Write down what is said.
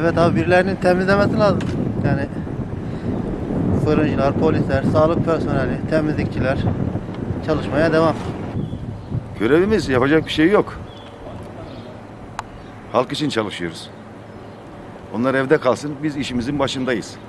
Evet abi, birilerinin temizlemesi lazım. Yani fırıncılar, polisler, sağlık personeli, temizlikçiler çalışmaya devam. Görevimiz, yapacak bir şey yok. Halk için çalışıyoruz. Onlar evde kalsın, biz işimizin başındayız.